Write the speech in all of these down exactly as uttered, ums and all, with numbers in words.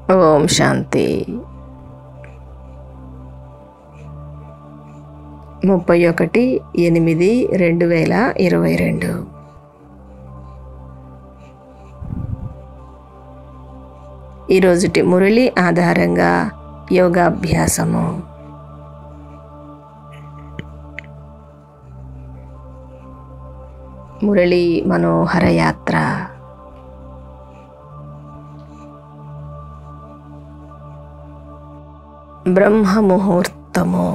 ఓం శాంతి. ముప్పై ఒకటి ఎనిమిది రెండు వేల ఇరవై రెండు. ఈరోజుటి మురళి ఆధారంగా యోగాభ్యాసము. మురళి మనోహర యాత్ర. బ్రహ్మ ముహూర్తము.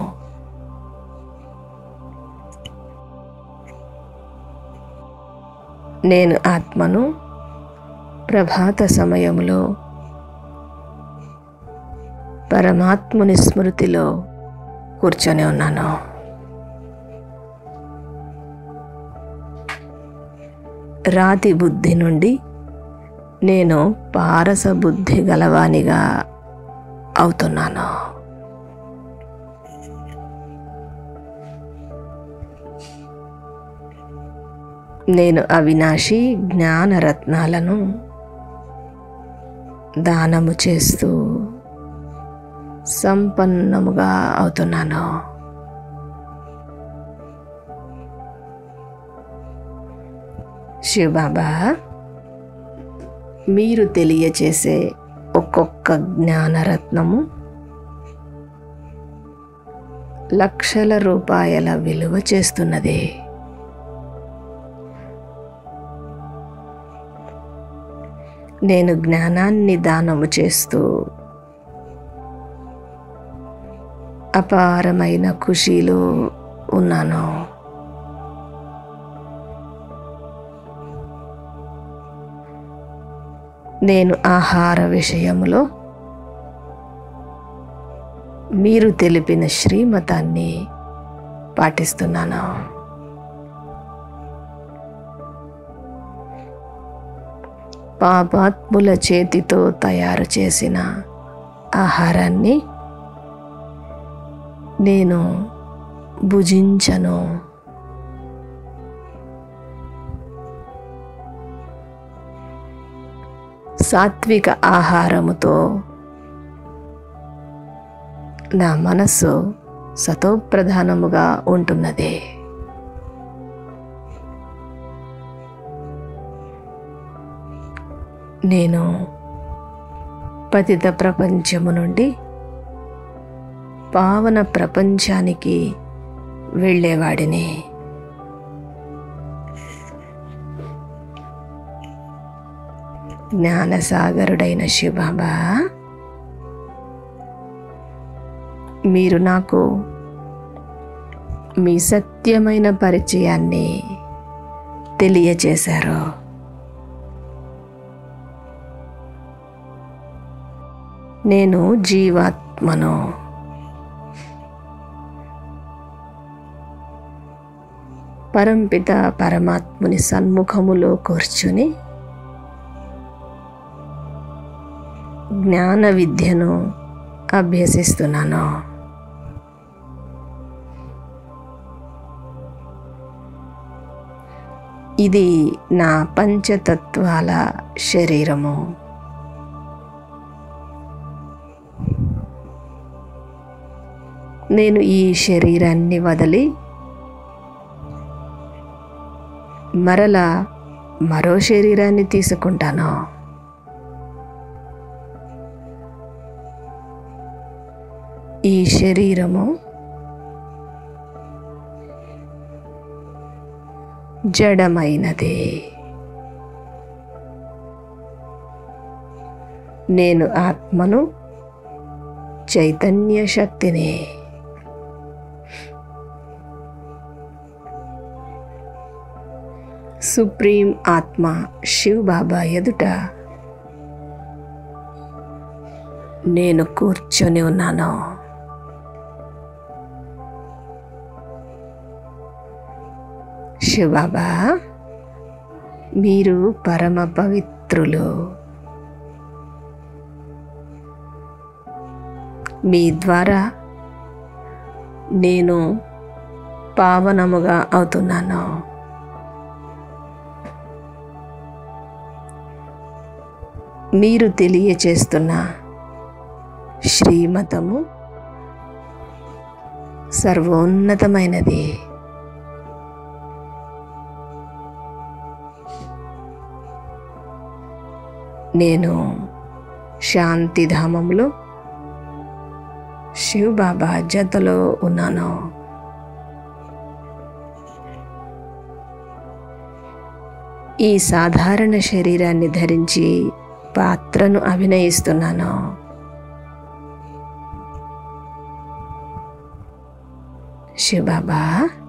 నేను ఆత్మను. ప్రభాత సమయములో పరమాత్ముని స్మృతిలో కూర్చొని ఉన్నాను. రాతి బుద్ధి నుండి నేను పారస బుద్ధి గలవానిగా అవుతున్నాను. నేను అవినాశి జ్ఞానరత్నాలను దానము చేస్తూ సంపన్నముగా అవుతున్నాను. శివబాబా, మీరు తెలియచేసే ఒక్కొక్క జ్ఞానరత్నము లక్షల రూపాయల విలువ చేస్తున్నది. నేను జ్ఞానాన్ని దానము చేస్తూ అపారమైన ఖుషీలో ఉన్నాను. నేను ఆహార విషయములో మీరు తెలిపిన శ్రీమతాన్ని పాటిస్తున్నాను. పాపాత్ముల చేతితో తయారు చేసిన ఆహారాన్ని నేను భుజించను. సాత్విక ఆహారముతో నా మనస్సు సతోప్రధానముగా ఉంటున్నది. నేను పతిత ప్రపంచము నుండి పావన ప్రపంచానికి వెళ్ళేవాడిని. జ్ఞానసాగరుడైన శివబాబా, మీరు నాకు మీ సత్యమైన పరిచయాన్ని తెలియచేశారు. నేను జీవాత్మను. పరంపిత పరమాత్ముని సన్ముఖములో కూర్చుని జ్ఞాన విద్యను అభ్యసిస్తున్నాను. ఇది నా పంచతత్వాల శరీరము. నేను ఈ శరీరాన్ని వదిలి మరలా మరో శరీరాన్ని తీసుకుంటాను. ఈ శరీరము జడమైనది. నేను ఆత్మను, చైతన్య శక్తిని. సుప్రీం ఆత్మ శివ్ బాబా ఎదుట నేను కూర్చొని ఉన్నాను. శివ్ బాబా, మీరు పరమ పవిత్రులు. మీ ద్వారా నేను పావనముగా అవుతున్నాను. మీరు తెలియచేస్తున్న శ్రీమతము సర్వోన్నతమైనది. నేను శాంతిధామంలో శివ్ బాబా జతలో ఉన్నాను. ఈ సాధారణ శరీరాన్ని ధరించి పాత్రను అభినయిస్తున్నాను. శివ్ బాబా,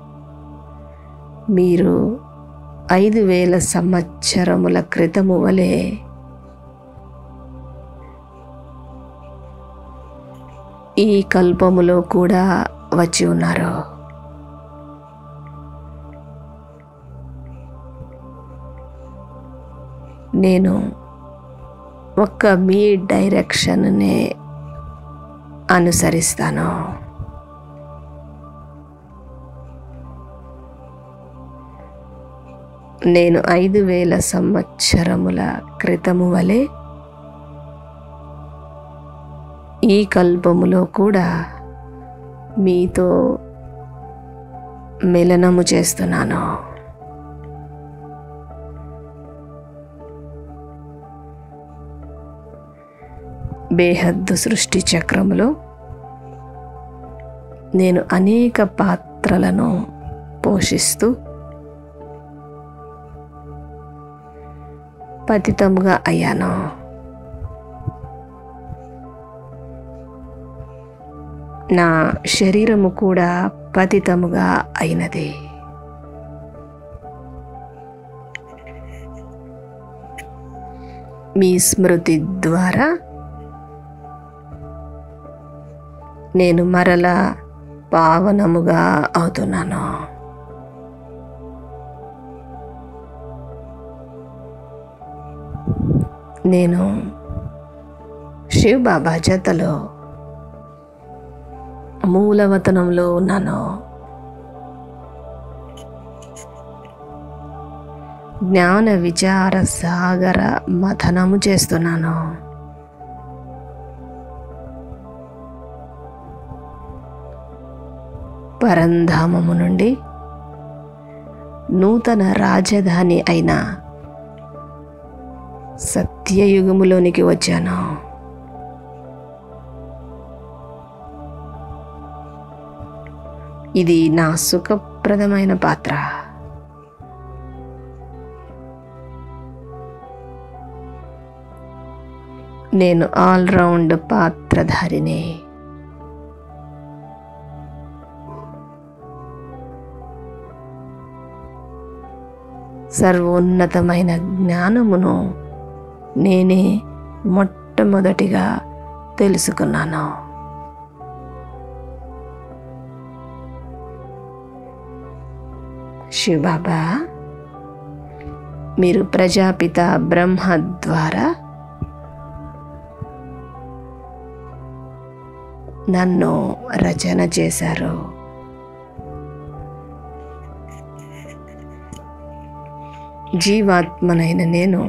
మీరు ఐదు వేల సంవత్సరముల క్రితము వలె ఈ కల్పములో కూడా వచ్చి ఉన్నారు. నేను ఒక్క మీ డైరెక్షన్నే అనుసరిస్తాను. నేను ఐదు వేల సంవత్సరముల క్రితము వలె ఈ కల్పములో కూడా మీతో మిలనము చేస్తున్నాను. బేహద్దు సృష్టి చక్రములో నేను అనేక పాత్రలను పోషిస్తూ పతితముగా అయ్యాను. నా శరీరము కూడా పతితముగా అయినది. మీ స్మృతి ద్వారా నేను మరలా పావనముగా అవుతున్నాను. నేను శివ్ బాబా జతలో మూలవతనంలో ఉన్నాను. జ్ఞాన విచార సాగర మథనము చేస్తున్నాను. పరంధామము నుండి నూతన రాజధాని అయిన సత్యయుగములోనికి వచ్చాను. ఇది నా సుఖప్రదమైన పాత్ర. నేను ఆల్రౌండ్ పాత్రధారిని. సర్వోన్నతమైన జ్ఞానమును నేనే మొట్టమొదటిగా తెలుసుకున్నాను. శివ్ బాబా, మీరు ప్రజాపిత బ్రహ్మ ద్వారా నన్ను రచన చేశారు. జీవాత్మనైన నేను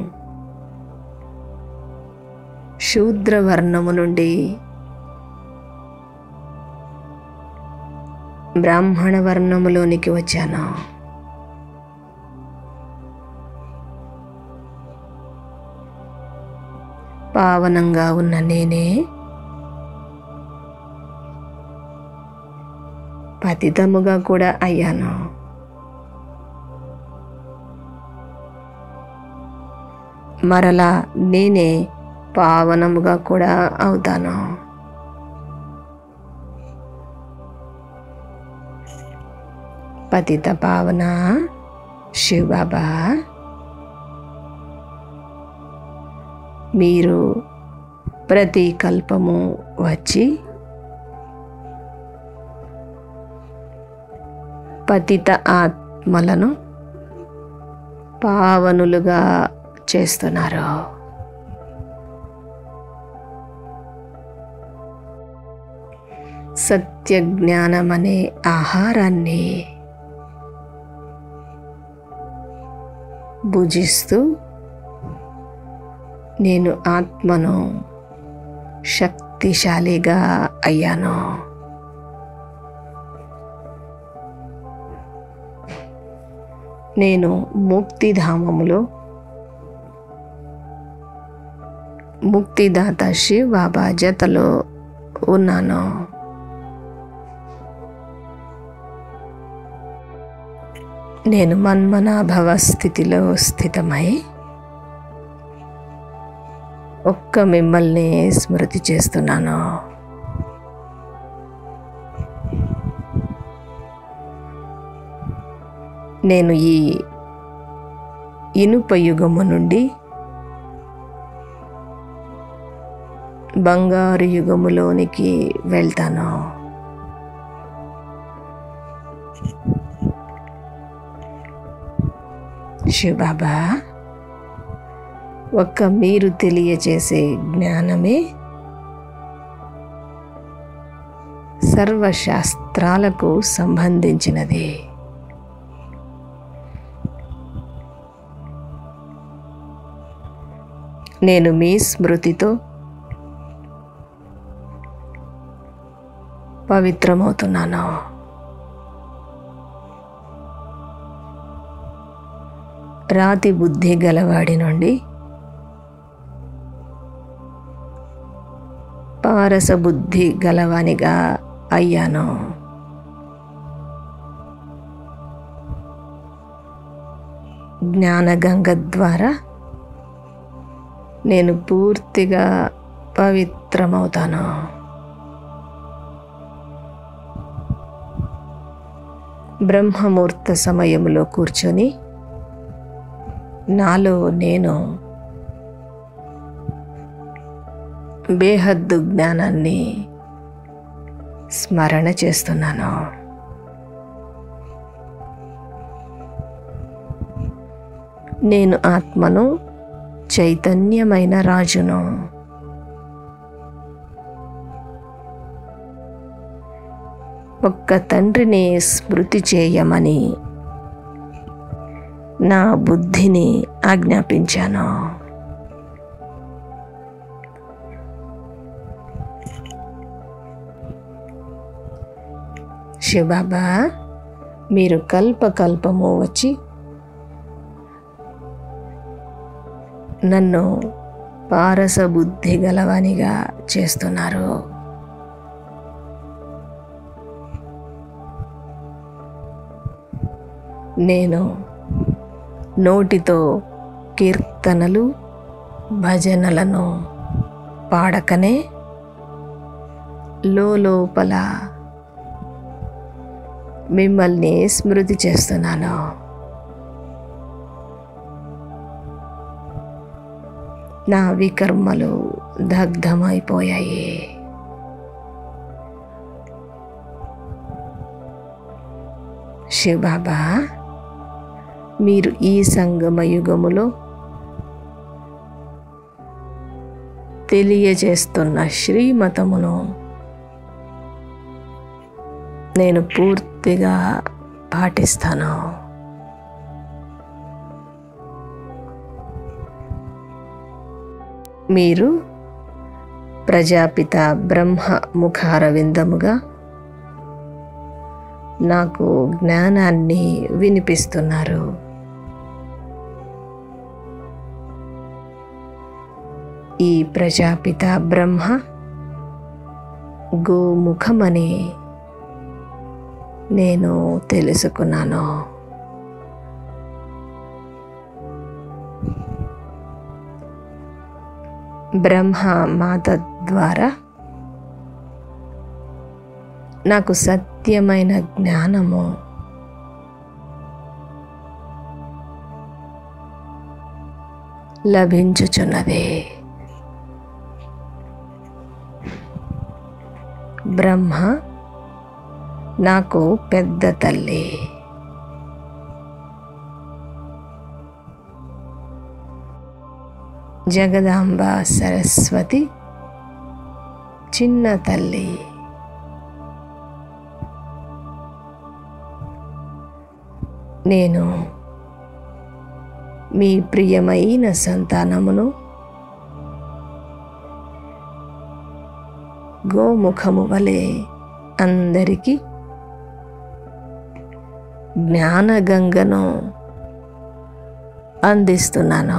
శూద్రవర్ణము నుండి బ్రాహ్మణ వర్ణములోనికి వచ్చాను. పావనంగా ఉన్న నేనే పతితముగా కూడా అయ్యాను. మరలా నేనే పావనముగా కూడా అవుతాను. పతిత పావన శివ్ బాబా, మీరు ప్రతి కల్పము వచ్చి పతిత ఆత్మలను పావనులుగా చేస్తున్నారు. సత్య జ్ఞానం అనే ఆహారాన్ని భుజిస్తూ నేను ఆత్మను శక్తి శక్తిశాలిగా అయ్యాను. నేను ముక్తిధామములో ముక్తిదాత శివ్ బాబా జతలో ఉన్నాను. నేను మన్మనాభవ స్థితిలో స్థితమై ఒక్క మిమ్మల్ని స్మృతి చేస్తున్నాను. నేను ఈ ఇనుప యుగము నుండి బంగారు యుగములోనికి వెళ్తాను. శివ్ బాబా, ఒక్క మీరు తెలియచేసే జ్ఞానమే సర్వశాస్త్రాలకు సంబంధించినది. నేను మీ స్మృతితో పవిత్రమవుతున్నాను. రాతి బుద్ధి గలవాడి నుండి పారస బుద్ధి గలవానిగా అయ్యాను. జ్ఞానగంగ ద్వారా నేను పూర్తిగా పవిత్రమవుతాను. బ్రహ్మముహూర్త సమయంలో కూర్చొని నాలో నేను బేహద్దు జ్ఞానాన్ని స్మరణ చేస్తున్నాను. నేను ఆత్మను, చైతన్యమైన రాజును. ఒక్క తండ్రిని స్మృతి చేయమని నా బుద్ధిని ఆజ్ఞాపించాను. శివ్ బాబా, మీరు కల్పకల్పము వచ్చి నన్ను పారస బుద్ధి గలవానిగా చేస్తున్నారు. నేను నోటితో కీర్తనలు, భజనలను పాడకనే లోపల మిమ్మల్ని స్మృతి చేస్తున్నాను. నా వికర్మలు దగ్ధమైపోయాయి. శివ్ బాబా, మీరు ఈ సంగమ యుగములో తెలియజేస్తున్న శ్రీమతమును నేను పూర్తిగా పాటిస్తాను. మీరు ప్రజాపిత బ్రహ్మ ముఖారవిందముగా నాకు జ్ఞానాన్ని వినిపిస్తున్నారు. ఈ ప్రజాపిత బ్రహ్మ గోముఖమని నేను తెలుసుకున్నాను. బ్రహ్మ మాత ద్వారా నాకు సత్యమైన జ్ఞానము లభించుచున్నది. బ్రహ్మ నాకు పెద్ద తల్లి. జగదాంబ సరస్వతి చిన్న తల్లి. నేను మీ ప్రియమైన సంతానమును. గోముఖము వలె అందరికీ జ్ఞానగంగను అందిస్తున్నాను.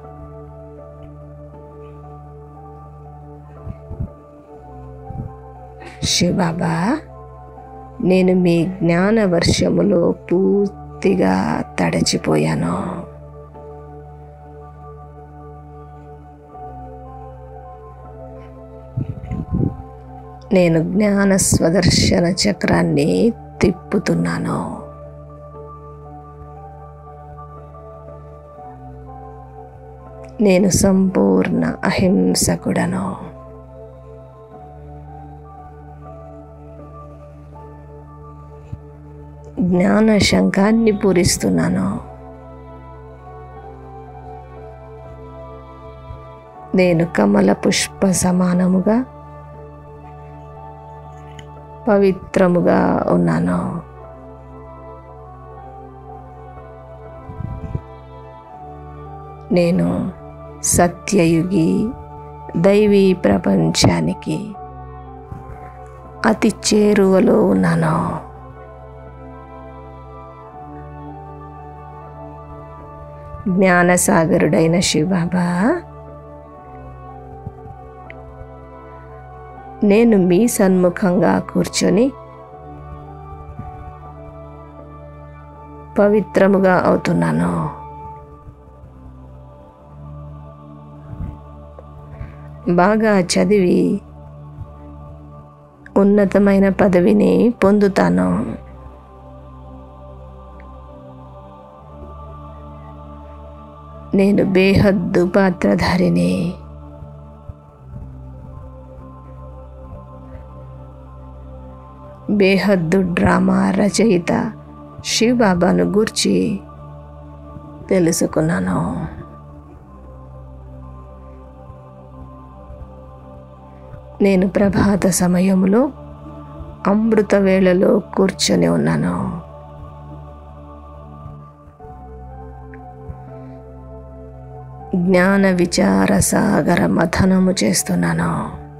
శివబాబా, నేను మీ జ్ఞాన వర్షములో పూర్తిగా తడచిపోయాను. నేను జ్ఞాన స్వదర్శన చక్రాన్ని తిప్పుతున్నాను. నేను సంపూర్ణ అహింసకుడను. జ్ఞాన శంఖాన్ని పూరిస్తున్నాను. నేను కమల పుష్ప సమానముగా పవిత్రముగా ఉన్నాను. నేను సత్యయుగి దైవీ ప్రపంచానికి అతి చేరువలో ఉన్నాను. జ్ఞానసాగరుడైన శివబాబా, నేను మీ సన్ముఖంగా కూర్చొని పవిత్రముగా అవుతున్నాను. బాగా చదివి ఉన్నతమైన పదవిని పొందుతాను. నేను బేహద్దు పాత్రధారిని. బేహద్దు డ్రామా రచయిత శివబాబాను గూర్చి తెలుసుకున్నాను. నేను ప్రభాత సమయంలో అమృత వేళలో కూర్చొని ఉన్నాను. జ్ఞాన విచార సాగర మథనము చేస్తున్నాను.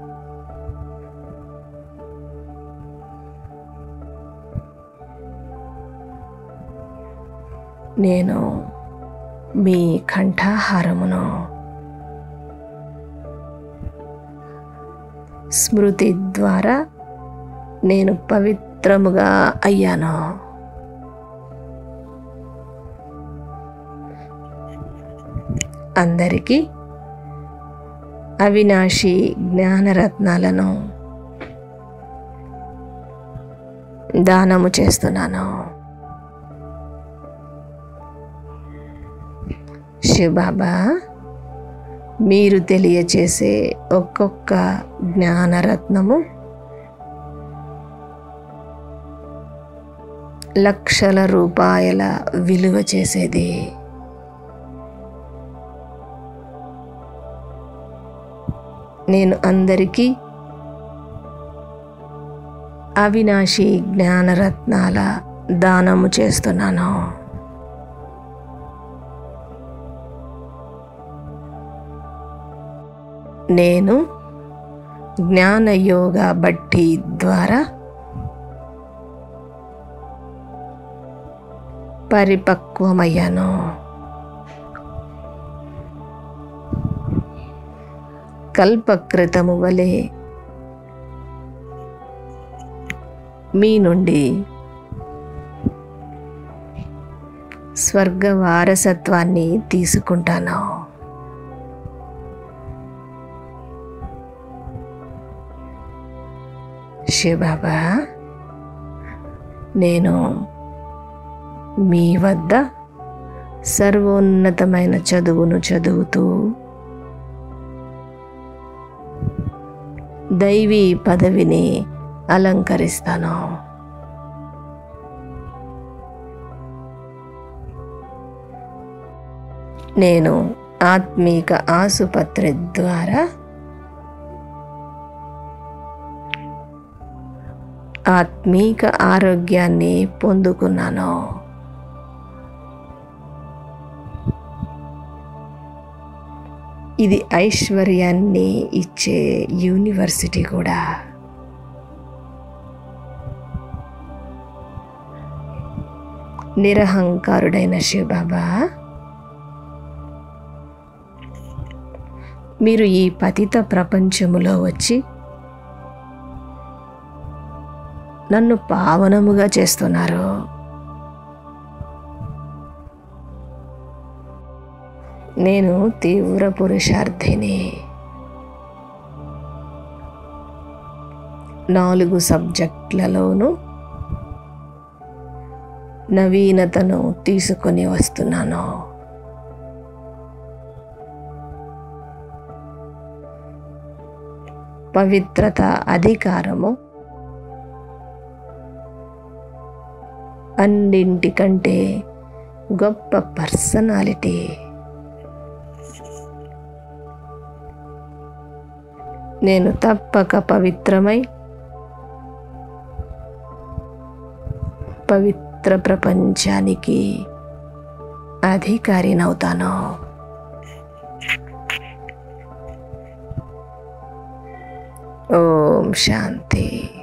నేను మీ కంఠాహారమును స్మృతి ద్వారా నేను పవిత్రముగా అయ్యాను. అందరికీ అవినాశి జ్ఞానరత్నాలను దానము చేస్తున్నాను. శివబాబా, మీరు తెలియచేసే ఒక్కొక్క జ్ఞానరత్నము లక్షల రూపాయల విలువ చేసేది. నేను అందరికీ అవినాశి జ్ఞానరత్నాల దానము చేస్తున్నాను. నేను జ్ఞానయోగ బట్టి ద్వారా పరిపక్వమయ్యాను. కల్పకృతము వలె మీ నుండి స్వర్గ వారసత్వాన్ని తీసుకుంటాను. శివబాబా, నేను మీ వద్ద సర్వోన్నతమైన చదువును చదువుతూ దైవీ పదవిని అలంకరిస్తాను. నేను ఆత్మీక ఆసుపత్రి ద్వారా ఆత్మీక ఆరోగ్యాన్ని పొందుకున్నాను. ఇది ఐశ్వర్యాన్ని ఇచ్చే యూనివర్సిటీ కూడా. నిరహంకారుడైన శివబాబా, మీరు ఈ పతిత ప్రపంచములో వచ్చి నన్ను పావనముగా చేస్తున్నారు. నేను తీవ్ర పురుషార్థిని. నాలుగు సబ్జెక్టులలోనూ నవీనతను తీసుకొని వస్తున్నాను. పవిత్రత అధికారము అన్నింటికంటే గొప్ప పర్సనాలిటీ. నేను తప్పక పవిత్రమై పవిత్ర ప్రపంచానికి అధికారినవుతాను. ఓం శాంతి.